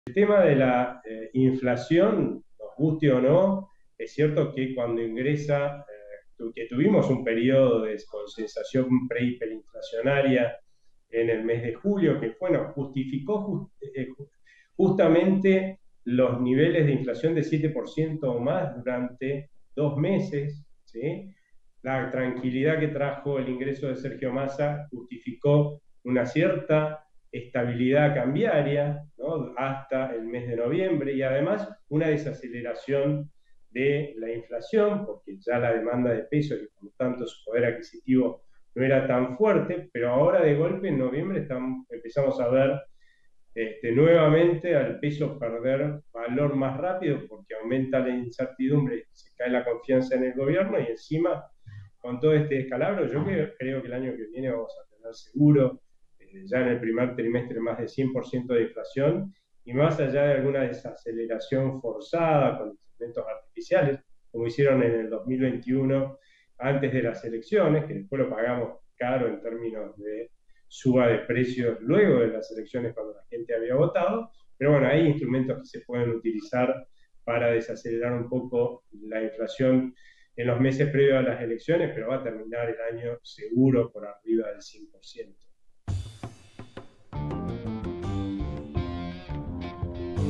El tema de la inflación, nos guste o no, es cierto que cuando ingresa, que tuvimos un periodo de consensación pre-hiperinflacionaria en el mes de julio, que bueno, justificó justamente los niveles de inflación de 7% o más durante 2 meses, ¿sí? La tranquilidad que trajo el ingreso de Sergio Massa justificó una cierta estabilidad cambiaria, ¿no?, hasta el mes de noviembre, y además una desaceleración de la inflación, porque ya la demanda de pesos y por lo tanto su poder adquisitivo no era tan fuerte, pero ahora de golpe en noviembre empezamos a ver nuevamente al peso perder valor más rápido porque aumenta la incertidumbre, se cae la confianza en el gobierno y encima con todo este descalabro yo creo que el año que viene vamos a tener seguro ya en el primer trimestre más de 100% de inflación, y más allá de alguna desaceleración forzada con instrumentos artificiales, como hicieron en el 2021 antes de las elecciones, que después lo pagamos caro en términos de suba de precios luego de las elecciones cuando la gente había votado, pero bueno, hay instrumentos que se pueden utilizar para desacelerar un poco la inflación en los meses previos a las elecciones, pero va a terminar el año seguro por arriba del 100%.